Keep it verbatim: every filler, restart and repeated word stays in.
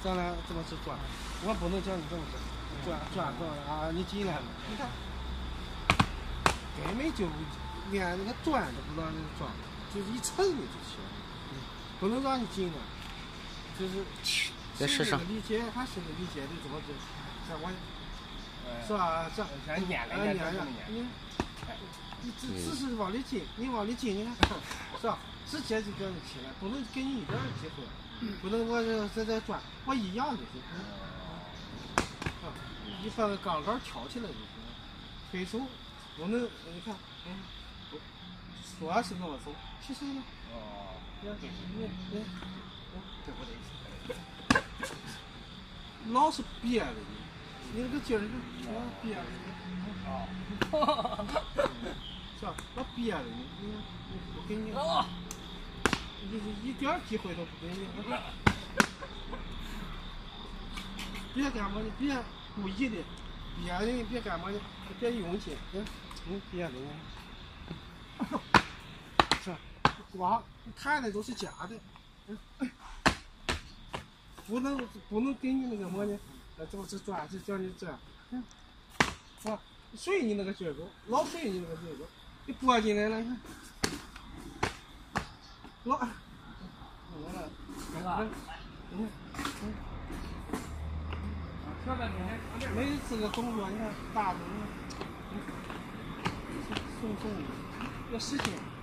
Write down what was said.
上来这么去转，我不能叫你这么转，转转转啊，你进来了，你看，根本就连那个转都不让你转，就是一蹭你就行，不能让你进来，就是再试试。 理解，他是个理解的怎么就，像我，是吧？这像撵了， 撵撵，你你只只是往里进，你往里进，你看，是吧？直接就叫你起来，不能给你一点机会，不能我这在这转，我一样就行。啊，你把那杠杆挑起来就行，推手不能，你看，嗯，说是那么走，其实呢， 哦， 你你你， 对不对？ 老是憋着你，你那个劲儿是老憋着你，哦，是吧？老憋着你，你你不给你，你一点机会都不给你，别干嘛的，别故意的，憋的别干嘛的，别用劲，嗯，嗯，憋的呢，是吧？光看的都是假的，嗯。不能不能给你那个么呢？呃，这么这转就叫你这样，嗯，啊，随你那个劲儿走，老随你那个劲儿走，你拨进来了，你看，老，来了， 来了， 嗯嗯，小半天，每次个动作你看大的，嗯，送送的，要使劲。